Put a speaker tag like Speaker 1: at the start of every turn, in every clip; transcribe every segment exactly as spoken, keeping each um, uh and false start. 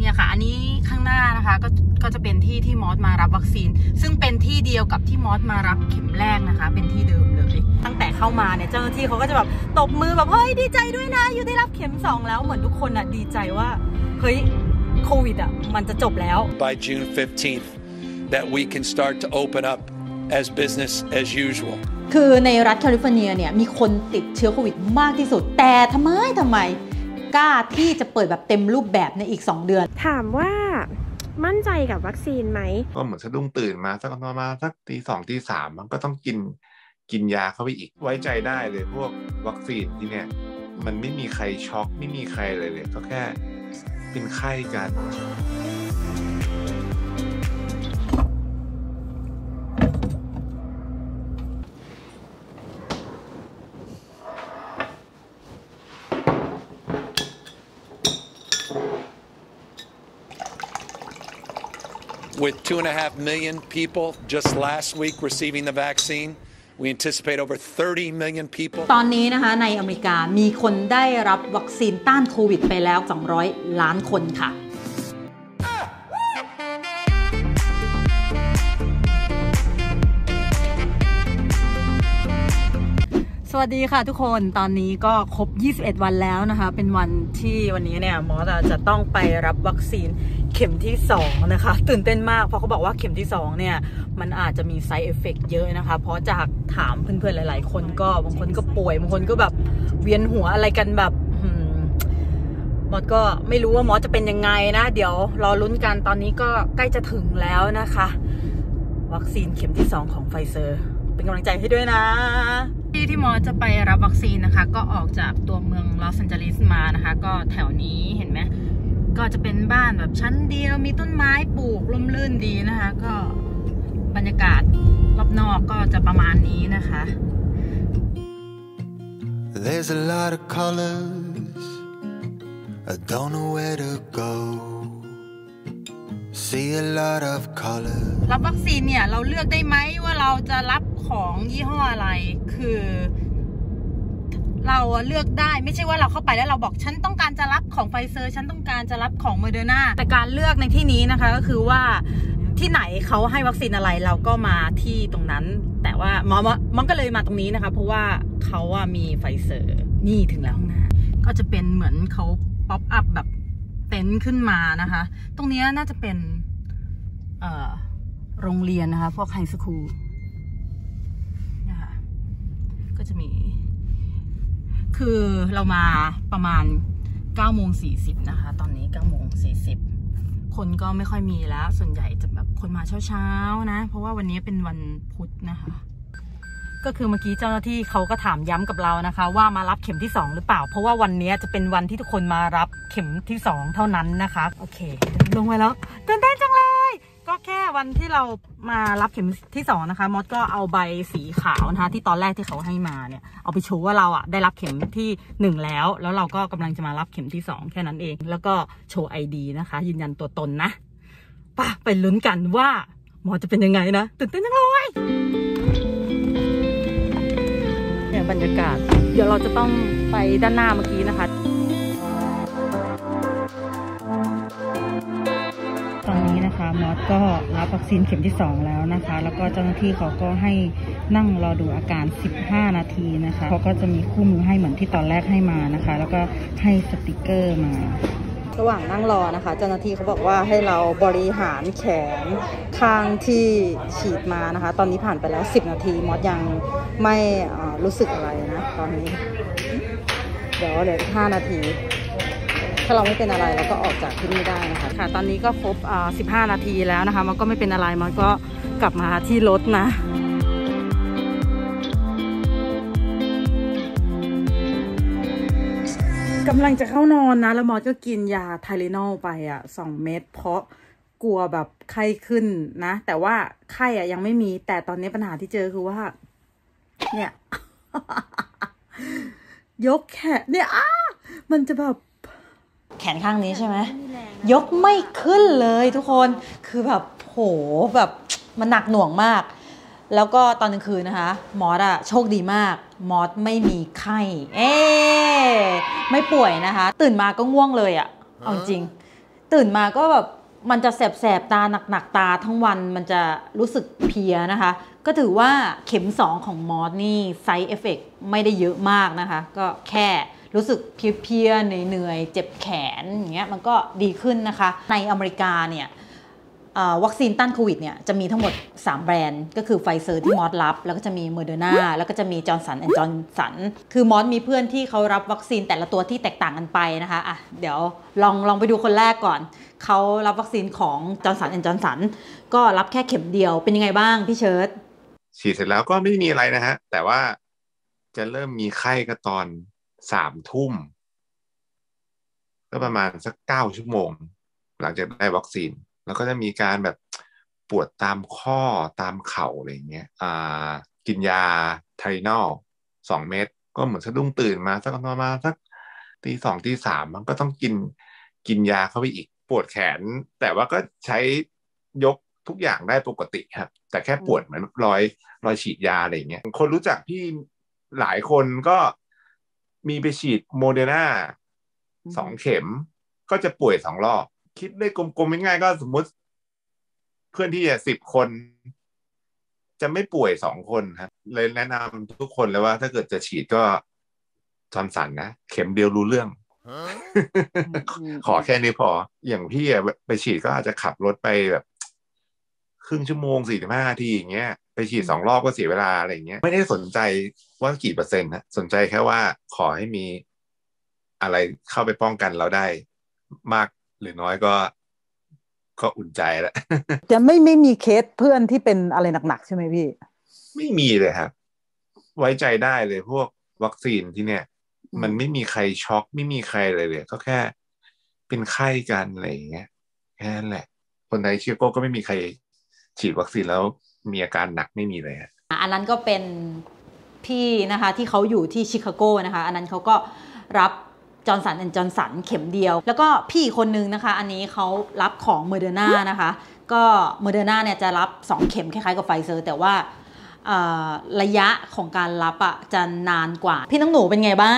Speaker 1: เนี่ยค่ะอันนี้ข้างหน้านะคะก็ก็จะเป็นที่ที่มอสมารับวัคซีนซึ่งเป็นที่เดียวกับที่มอสมารับเข็มแรกนะคะเป็นที่เดิมเลยตั้งแต่เข้ามาเนี่ยเจ้าหน้าที่เขาก็จะแบบตบมือแบบเฮ้ยดีใจด้วยนะอยู่ได้รับเข็มสองแล้วเหมือนทุกคนอ่ะดีใจว่าเฮ้ยโควิดอ่ะมันจะจบแล้ว
Speaker 2: By June fifteenth that we can start to open up as business as usual
Speaker 3: คือในรัฐแคลิฟอร์เนียเนี่ยมีคนติดเชื้อโควิดมากที่สุดแต่ทำไมทำไมกล้าที่จะเปิดแบบเต็มรูปแบบในอีกสองเดือน
Speaker 4: ถามว่ามั่นใจกับวัคซีนไหม
Speaker 5: ก็เหมือนสะดุ้งตื่นมาสักประมาณสักตีสองตีสามมันก็ต้องกินกินยาเข้าไปอีกไว้ใจได้เลยพวกวัคซีนที่เนี่ยมันไม่มีใครช็อกไม่มีใครเลยเลยก็แค่เป็นไข้กัน
Speaker 2: With two and a half million people just last week receiving the vaccine, we anticipate over thirty million people.
Speaker 3: ตอนนี้นะคะในอเมริกามีคนได้รับวัคซีนต้านโควิดไปแล้วสองร้อยล้านคนค่ะสวัสดีค่ะทุกคนตอนนี้ก็ครบยี่สิบเอ็ดวันแล้วนะคะเป็นวันที่วันนี้เนี่ยหมอจะต้องไปรับวัคซีนเข็มที่สองนะคะตื่นเต้นมากเพราะเขาบอกว่าเข็มที่สองเนี่ยมันอาจจะมี side effect เยอะนะคะเพราะจากถามเพื่อนๆหลายๆคนก็บางคนก็ป่วยบางคนก็แบบเวียนหัวอะไรกันแบบมอสก็ไม่รู้ว่ามอสจะเป็นยังไงนะเดี๋ยวรอลุ้นกันตอนนี้ก็ใกล้จะถึงแล้วนะคะวัคซีนเข็มที่สองของไฟเซอร์เป็นกำลังใจให้ด้วยนะที่ที่มอสจะไปรับวัคซีนนะคะก็ออกจากตัวเมืองลอสแอนเจลิสมานะคะก็แถวนี้เห็นไหมก็จะเป็นบ้านแบบชั้นเดียวมีต้นไม้ปลูกร่มรื่นดีนะคะก็บรรยากาศรอบนอกก็จะประมาณนี้นะคะ
Speaker 6: There's a lot of colors I don't know where to go See a lot of colors
Speaker 1: รับวัคซีนเนี่ยเราเลือกได้ไหมว่าเราจะรับของยี่ห้ออะไรคือเราเลือกได้ไม่ใช่ว่าเราเข้าไปแล้วเราบอกฉันต้องการจะรับของไฟเซอร์ฉันต้องการจะรับของโมเดอร์นาแต่การเลือกในที่นี้นะคะก็คือว่าที่ไหนเขาให้วัคซีนอะไรเราก็มาที่ตรงนั้นแต่ว่ามอมอก็เลยมาตรงนี้นะคะเพราะว่าเขาว่ามีไฟเซอร์นี่ถึงแล้วข้างหน้าก็จะเป็นเหมือนเขาป๊อปอัพแบบเต็นท์ขึ้นมานะคะตรงนี้น่าจะเป็นเอ่อโรงเรียนนะคะพวกไฮสคูลนะคะก็จะมีคือเรามาประมาณเก้าโมงสี่สิบนะคะตอนนี้เก้าโมงสี่สิบคนก็ไม่ค่อยมีแล้วส่วนใหญ่จะแบบคนมาเช้าๆนะเพราะว่าวันนี้เป็นวันพุธนะคะก็คือเมื่อกี้เจ้าหน้าที่เขาก็ถามย้ำกับเรานะคะว่ามารับเข็มที่สองหรือเปล่าเพราะว่าวันนี้จะเป็นวันที่ทุกคนมารับเข็มที่สองเท่านั้นนะคะโอเคลงไปแล้วตื่นเต้นจังเลยก็แค่วันที่เรามารับเข็มที่สองนะคะมอสก็เอาใบสีขาวนะคะที่ตอนแรกที่เขาให้มาเนี่ยเอาไปโชว์ว่าเราอ่ะได้รับเข็มที่หนึ่งแล้วแล้วเราก็กำลังจะมารับเข็มที่สองแค่นั้นเองแล้วก็โชว์ ไอ ดี นะคะยืนยันตัวตนนะป่ะไปลุ้นกันว่าหมอจะเป็นยังไงนะตื่นเต้นจังเลยเนี่ยบรรยากาศเดี๋ยวเราจะต้องไปด้านหน้าเมื่อกี้นะคะตอนนี้นะคะมอสก็รับวัคซีนเข็มที่สองแล้วนะคะแล้วก็เจ้าหน้าที่เขาก็ให้นั่งรอดูอาการสิบห้านาทีนะคะเขาก็จะมีคู่มือให้เหมือนที่ตอนแรกให้มานะคะแล้วก็ให้สติกเกอร์มาระหว่างนั่งรอนะคะเจ้าหน้าที่เขาบอกว่าให้เราบริหารแขนข้างที่ฉีดมานะคะตอนนี้ผ่านไปแล้วสิบนาทีมอสยังไม่รู้สึกอะไรนะตอนนี้เดี๋ยวเหลืออีกห้านาทีถ้าเราไม่เป็นอะไรเราก็ออกจากที่นี่ได้นะคะค่ะตอนนี้ก็ครบสิบห้านาทีแล้วนะคะมันก็ไม่เป็นอะไรมันก็กลับมาที่รถนะกำลังจะเข้านอนนะแล้วมอสก็กินยาไทเลนอลไปอ่ะสองเม็ดเพราะกลัวแบบไข้ขึ้นนะแต่ว่าไข้อ่ะยังไม่มีแต่ตอนนี้ปัญหาที่เจอคือว่าเนี่ย ยกแขนเนี่ยอ้ามันจะแบบแขนข้างนี้ใช่ไหมยกไม่ขึ้นเลยทุกคนคือแบบโหแบบมันหนักหน่วงมากแล้วก็ตอนกลางคืนนะคะมอสอะโชคดีมากมอสไม่มีไข้เอ๊ไม่ป่วยนะคะตื่นมาก็ง่วงเลยอะเอาจริง
Speaker 3: ตื่นมาก็แบบมันจะแสบๆตาหนักๆตาทั้งวันมันจะรู้สึกเพลียนะคะก็ถือว่าเข็มสองของมอสนี่ไซด์เอฟเฟกต์ไม่ได้เยอะมากนะคะก็แค่รู้สึกเพลียๆเหนื่อยๆเจ็บแขนอย่างเงี้ยมันก็ดีขึ้นนะคะในอเมริกาเนี่ยวัคซีนต้านโควิดเนี่ยจะมีทั้งหมดสามแบรนด์ก็คือไฟเซอร์ที่มอสรับแล้วก็จะมีโมเดอร์นาแล้วก็จะมีจอร์นสันแอนด์จอร์นสันคือมอสมีเพื่อนที่เขารับวัคซีนแต่ละตัวที่แตกต่างกันไปนะคะอ่ะเดี๋ยวลองลองไปดูคนแรกก่อนเขารับวัคซีนของจอร์นสันแอนด์จอร์นสันก็รับแค่เข็มเดียวเป็นยังไงบ้างพี่เชิร์ต
Speaker 5: ฉีดเสร็จแล้วก็ไม่มีอะไรนะฮะแต่ว่าจะเริ่มมีไข้ก็ตอนสามทุ่มก็ประมาณสักเก้าชั่วโมงหลังจากได้วัคซีนแล้วก็จะมีการแบบปวดตามข้อตามเข่าอะไรเงี้ยอ่ากินยาไทนอลสองเม็ดก็เหมือนสะดุ้งตื่นมาสักประมาณสักตีสองตีสามมันก็ต้องกินกินยาเข้าไปอีกปวดแขนแต่ว่าก็ใช้ยกทุกอย่างได้ปกติครับแต่แค่ปวดเหมือนรอยรอยฉีดยาอะไรเงี้ยคนรู้จักพี่หลายคนก็มีไปฉีดโมเดอร์นาสองเข็มก็จะป่วยสองรอบคิดได้กลมๆง่ายๆก็สมมติเพื่อนที่จะสิบคนจะไม่ป่วยสองคนครับเลยแนะนำทุกคนเลยว่าถ้าเกิดจะฉีดก็จอร์นสันนะเข็มเดียวรู้เรื่อง ขอแค่นี้พออย่างพี่อะไปฉีดก็อาจจะขับรถไปแบบครึ่งชั่วโมงสี่สิบห้านาทีอย่างเงี้ยไปฉีดสองรอบก็เสียเวลาอะไรอย่างเงี้ยไม่ได้สนใจว่ากี่เปอร์เซ็นต์นะสนใจแค่ว่าขอให้มีอะไรเข้าไปป้องกันเราได้มากหรือน้อยก็ก็อุ่นใจแล้ว
Speaker 3: จะไม่ไม่มีเคสเพื่อนที่เป็นอะไรหนักๆใช่ไหมพี่
Speaker 5: ไม่มีเลยครับไว้ใจได้เลยพวกวัคซีนที่เนี่ยมันไม่มีใครช็อกไม่มีใครเลยเลยก็แค่เป็นไข้กันอะไรอย่างเงี้ยแค่นั้นแหละคนในชิคาโก้ก็ไม่มีใครฉีดวัคซีนแล้วมีอาการหนักไม่มีเลยฮะ
Speaker 3: อันนั้นก็เป็นพี่นะคะที่เขาอยู่ที่ชิคาโกนะคะอันนั้นเขาก็รับจอร์นสันแอนด์จอร์นสันเข็มเดียวแล้วก็พี่คนนึงนะคะอันนี้เขารับของโมเดอร์นานะคะก็โมเดอร์นาเนี่ยจะรับสองเข็มคล้ายๆกับไฟเซอร์แต่ว่าระยะของการรับอ่ะจะนานกว่าพี่น้องหนูเป็นไงบ้าง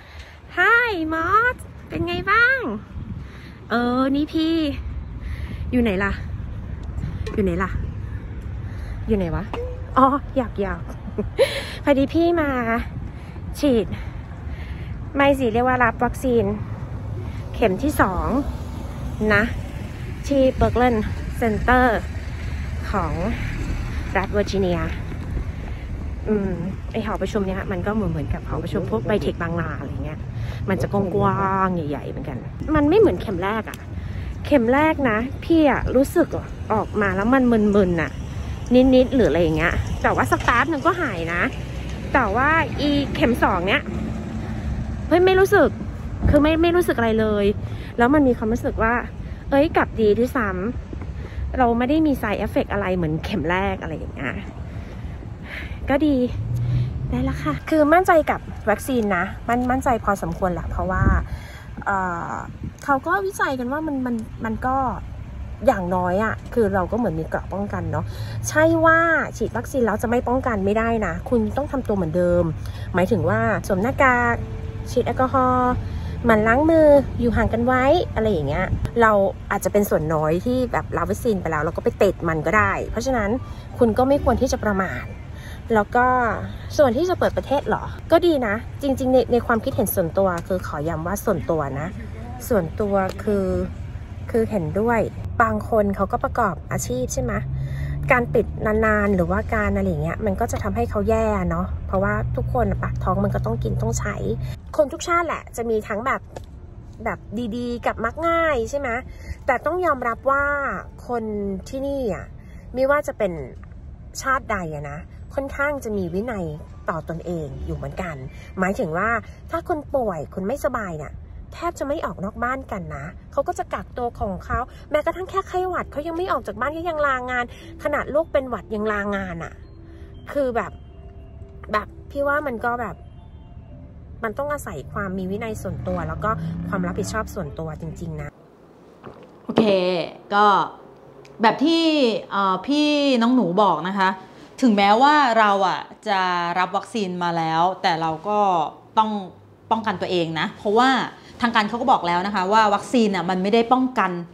Speaker 4: Hi มอสเป็นไงบ้างเออนี่พี่อยู่ไหนล่ะอยู่ไหนล่ะอยู่ไหนวะอ๋ออยากอยากพอดีพี่มาฉีดไม่สิเรียกว่ารับวัคซีนเข็มที่สองนะที่เบิร์กเลนเซ็นเตอร์ของรัฐเวอร์จิเนียอืมไอหอประชุมเนี้ยมันก็เหมือนเหมือนกับหอประชุมพวกไบเทคบางนาอะไรเงี้ยมันจะกว้างๆใหญ่ๆเหมือนกันมันไม่เหมือนเข็มแรกอะเข็มแรกนะพี่อะรู้สึกออกมาแล้วมันมึนๆอะนิดๆหรืออะไรอย่างเงี้ยแต่ว่าสักแป๊บนึงก็หายนะแต่ว่าอีเข็มสองเนี้ยเฮ้ยไม่รู้สึกคือไม่ไม่รู้สึกอะไรเลยแล้วมันมีความรู้สึกว่าเอ้ยกลับดีที่ซ้ำเราไม่ได้มีไซด์เอฟเฟกต์อะไรเหมือนเข็มแรกอะไรอย่างเงี้ยก็ดีได้แล้วค่ะคือมั่นใจกับวัคซีนนะมันมั่นใจพอสมควรแหละเพราะว่าเอ่อเขาก็วิจัยกันว่ามันมันมันก็อย่างน้อยอะคือเราก็เหมือนมีเกราะป้องกันเนาะใช่ว่าฉีดวัคซีนแล้วจะไม่ป้องกันไม่ได้นะคุณต้องทำตัวเหมือนเดิมหมายถึงว่าสวมหน้ากากฉีดแอลกอฮอล์หมั่นล้างมืออยู่ห่างกันไว้อะไรอย่างเงี้ยเราอาจจะเป็นส่วนน้อยที่แบบรับวัคซีนไปแล้วเราก็ไปติดมันก็ได้เพราะฉะนั้นคุณก็ไม่ควรที่จะประมาทแล้วก็ส่วนที่จะเปิดประเทศเหรอก็ดีนะจริงๆในในความคิดเห็นส่วนตัวคือขอย้ำว่าส่วนตัวนะส่วนตัวคือคือเห็นด้วยบางคนเขาก็ประกอบอาชีพใช่ไหมการปิดนานๆหรือว่าการอะไรเงี้ยมันก็จะทำให้เขาแย่เนาะเพราะว่าทุกคนปากท้องมันก็ต้องกินต้องใช้คนทุกชาติแหละจะมีทั้งแบบแบบดีๆกับมักง่ายใช่ไหมแต่ต้องยอมรับว่าคนที่นี่อ่ะไม่ว่าจะเป็นชาติใดอะนะค่อนข้างจะมีวินัยต่อตนเองอยู่เหมือนกันหมายถึงว่าถ้าคนป่วยคนไม่สบายเนี่ยแทบจะไม่ออกนอกบ้านกันนะเขาก็จะกักตัวของเขาแม้กระทั่งแค่ไข้หวัดเขายังไม่ออกจากบ้านเขายังลางานขนาดลูกเป็นหวัดยังลางานอะ่ะคือแบบแบบพี่ว่ามันก็แบบมันต้องอาศัยความมีวินัยส่วนตัวแล้วก็ความรับผิดชอบส่วนตัวจริงๆนะ
Speaker 3: โอเคก็แบบที่พี่น้องหนูบอกนะคะถึงแม้ว่าเราอ่ะจะรับวัคซีนมาแล้วแต่เราก็ต้องป้องกันตัวเองนะเพราะว่าทางการเขาก็บอกแล้วนะคะว่าวัคซีนอ่ะมันไม่ได้ป้องกัน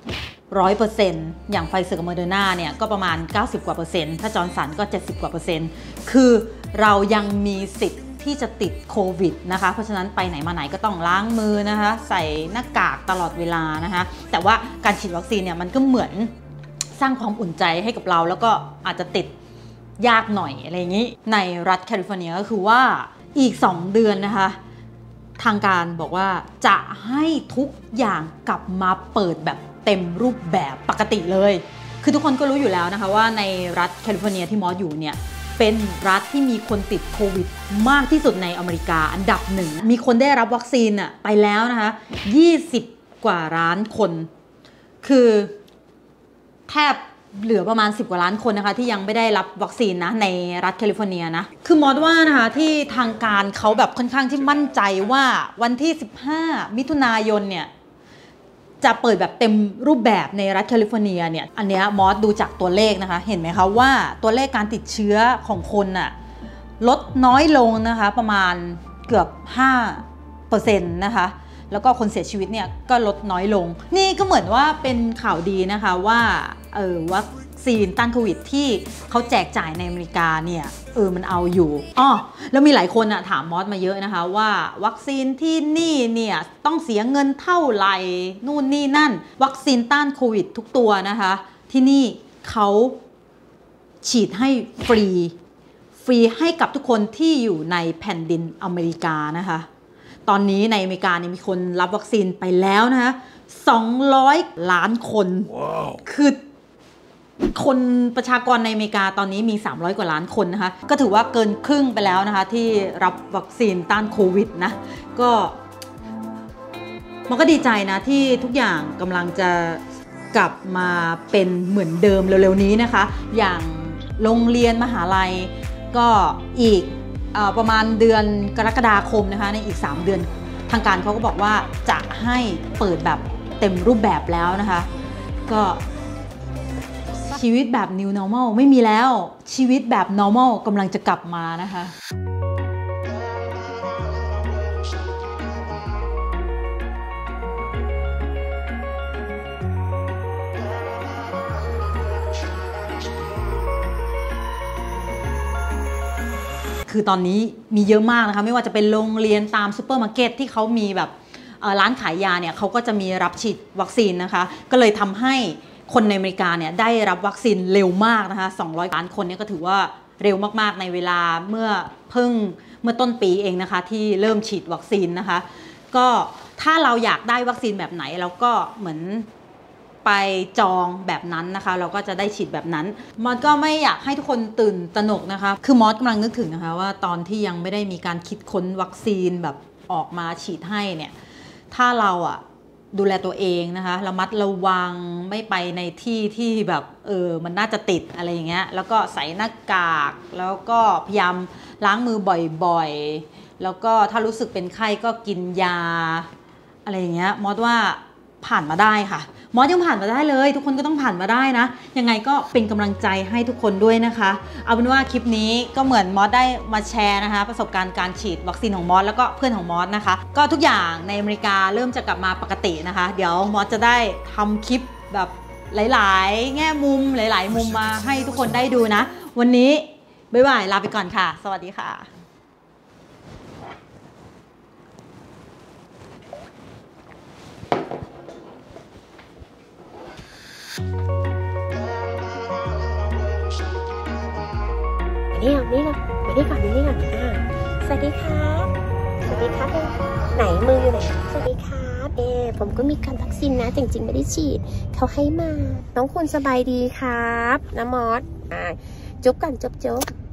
Speaker 3: ร้อยเปอร์เซ็นต์อย่างไฟเซอร์กับโมเดอร์นาเนี่ยก็ประมาณเก้าสิบกว่าเปอร์เซ็นต์ถ้าจอร์นสันก็เจ็ดสิบกว่าเปอร์เซ็นต์คือเรายังมีสิทธิ์ที่จะติดโควิดนะคะเพราะฉะนั้นไปไหนมาไหนก็ต้องล้างมือนะคะใส่หน้ากากตลอดเวลานะคะแต่ว่าการฉีดวัคซีนเนี่ยมันก็เหมือนสร้างความอุ่นใจให้กับเราแล้วก็อาจจะติดยากหน่อยอะไรอย่างนี้ในรัฐแคลิฟอร์เนียก็คือว่าอีกสองเดือนนะคะทางการบอกว่าจะให้ทุกอย่างกลับมาเปิดแบบเต็มรูปแบบปกติเลยคือทุกคนก็รู้อยู่แล้วนะคะว่าในรัฐแคลิฟอร์เนียที่มอสอยู่เนี่ยเป็นรัฐที่มีคนติดโควิดมากที่สุดในอเมริกาอันดับหนึ่งมีคนได้รับวัคซีนอะไปแล้วนะคะยี่สิบกว่าล้านคนคือแทบเหลือประมาณสิบกว่าล้านคนนะคะที่ยังไม่ได้รับวัคซีนนะในรัฐแคลิฟอร์เนียนะคือมอสว่านะคะที่ทางการเขาแบบค่อนข้างที่มั่นใจว่าวันที่สิบห้ามิถุนายนเนี่ยจะเปิดแบบเต็มรูปแบบในรัฐแคลิฟอร์เนียเนี่ยอันเนี้ยมอสดูจากตัวเลขนะคะเห็นไหมคะว่าตัวเลขการติดเชื้อของคนน่ะลดน้อยลงนะคะประมาณเกือบ ห้าเปอร์เซ็นต์ นะคะแล้วก็คนเสียชีวิตเนี่ยก็ลดน้อยลงนี่ก็เหมือนว่าเป็นข่าวดีนะคะว่าเออวัคซีนต้านโควิดที่เขาแจกจ่ายในอเมริกาเนี่ยเออมันเอาอยู่อ้อแล้วมีหลายคนอะถามมอสมาเยอะนะคะว่าวัคซีนที่นี่เนี่ยต้องเสียเงินเท่าไหร่นู่นนี่นั่นวัคซีนต้านโควิดทุกตัวนะคะที่นี่เขาฉีดให้ฟรีฟรีให้กับทุกคนที่อยู่ในแผ่นดินอเมริกานะคะตอนนี้ในอเมริกาเนี่ยมีคนรับวัคซีนไปแล้วนะคะสองร้อยล้านคน wow. คือคนประชากรในอเมริกาตอนนี้มีสามร้อยกว่าล้านคนนะคะก็ถือว่าเกินครึ่งไปแล้วนะคะที่รับวัคซีนต้านโควิดนะก็มันก็ดีใจนะที่ทุกอย่างกำลังจะกลับมาเป็นเหมือนเดิมเร็วๆนี้นะคะอย่างโรงเรียนมหาลัยก็อีกประมาณเดือนกรกฎาคมนะคะในอีกสามเดือนทางการเขาก็บอกว่าจะให้เปิดแบบเต็มรูปแบบแล้วนะคะก็ชีวิตแบบ New Normal ไม่มีแล้วชีวิตแบบ Normal กำลังจะกลับมานะคะคือตอนนี้มีเยอะมากนะคะไม่ว่าจะเป็นโรงเรียนตามซูเปอร์มาร์เก็ตที่เขามีแบบร้านขายยาเนี่ยเขาก็จะมีรับฉีดวัคซีนนะคะก็เลยทำให้คนในอเมริกาเนี่ยได้รับวัคซีนเร็วมากนะคะสองร้อยล้านคนเนี่ยก็ถือว่าเร็วมากๆในเวลาเมื่อเพิ่งเมื่อต้นปีเองนะคะที่เริ่มฉีดวัคซีนนะคะก็ถ้าเราอยากได้วัคซีนแบบไหนเราก็เหมือนไปจองแบบนั้นนะคะเราก็จะได้ฉีดแบบนั้นมอสก็ไม่อยากให้ทุกคนตื่นตระหนกนะคะคือมอสกำลังนึกถึงนะคะว่าตอนที่ยังไม่ได้มีการคิดค้นวัคซีนแบบออกมาฉีดให้เนี่ยถ้าเราอะดูแลตัวเองนะคะระมัดระวังไม่ไปในที่ที่แบบเออมันน่าจะติดอะไรอย่างเงี้ยแล้วก็ใส่หน้ากากแล้วก็พยายามล้างมือบ่อยๆแล้วก็ถ้ารู้สึกเป็นไข้ก็กินยาอะไรอย่างเงี้ยมอสว่าผ่านมาได้ค่ะมอสยังผ่านมาได้เลยทุกคนก็ต้องผ่านมาได้นะยังไงก็เป็นกำลังใจให้ทุกคนด้วยนะคะเอาเป็นว่าคลิปนี้ก็เหมือนมอสได้มาแชร์นะคะประสบการณ์การฉีดวัคซีนของมอสแล้วก็เพื่อนของมอสนะคะก็ทุกอย่างในอเมริกาเริ่มจะกลับมาปกตินะคะเดี๋ยวมอสจะได้ทำคลิปแบบหลายๆแง่มุมหลายๆมุมมาให้ทุกคนได้ดูนะวันนี้บ๊ายบายลาไปก่อนค่ะสวัสดีค่ะ
Speaker 4: นี่ก่อนนี่ก่อนมานี่ก่อนนี่ก่อนอ่าสวัสดีครับสวัสดีครับไหนมืออยู่ไหนสวัสดีครับเอผมก็มีการวัคซีนนะจริงๆไม่ได้ฉีดเขาให้มาน้องคุณสบายดีครับน้ำมอสอ่าจุ๊บกันจุ๊บจุ๊บ